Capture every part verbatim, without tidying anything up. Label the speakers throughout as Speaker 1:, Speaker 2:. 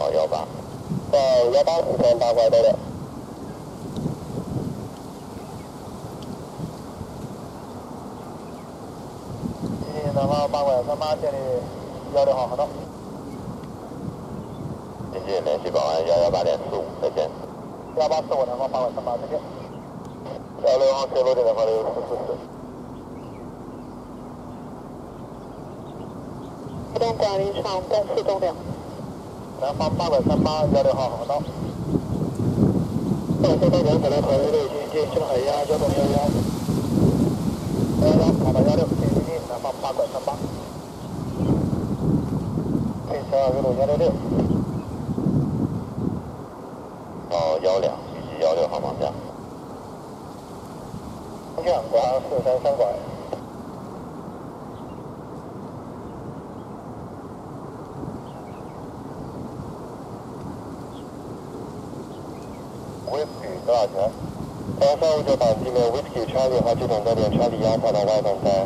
Speaker 1: 好幺八，到幺八四三八拐多六。谢谢南方八拐三八建立幺六号航道。谢谢，联系保安幺幺八点四五，再见。幺八四五南方八拐三八，再见。幺六号接落点的话六四四四。
Speaker 2: 自动管理场东四中两。
Speaker 1: 南方八拐三八幺六号航道。到收到两百六和一六七接上海压交通幺幺。幺幺跑到幺六，请接近南方八拐三八。配十二一路幺六六。到幺两，预计幺六号方向。方向广四三三拐。Whisky 多少钱？早上五九档地面 Whisky Charlie 和系统热点 Charlie 幺跑到外等待。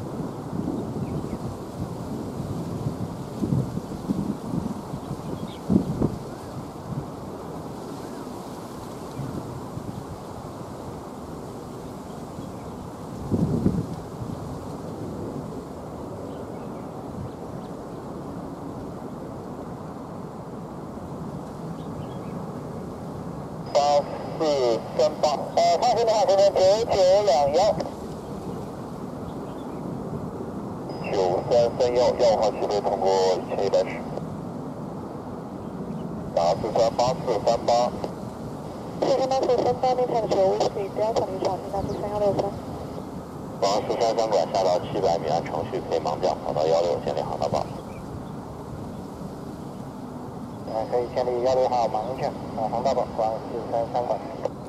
Speaker 1: 八四三八，呃，发生的话，这边九九两幺，九三三幺，幺号起飞通过一千一百十，八四三八四三八，
Speaker 2: 谢谢八四三八，那台九 Whisky delta 离场，八四三幺六三。
Speaker 1: 往四三三拐下到七百米，按程序可以盲降，跑到幺六建立航道报。可以建立幺六号盲降，啊，航道报，往四三三拐。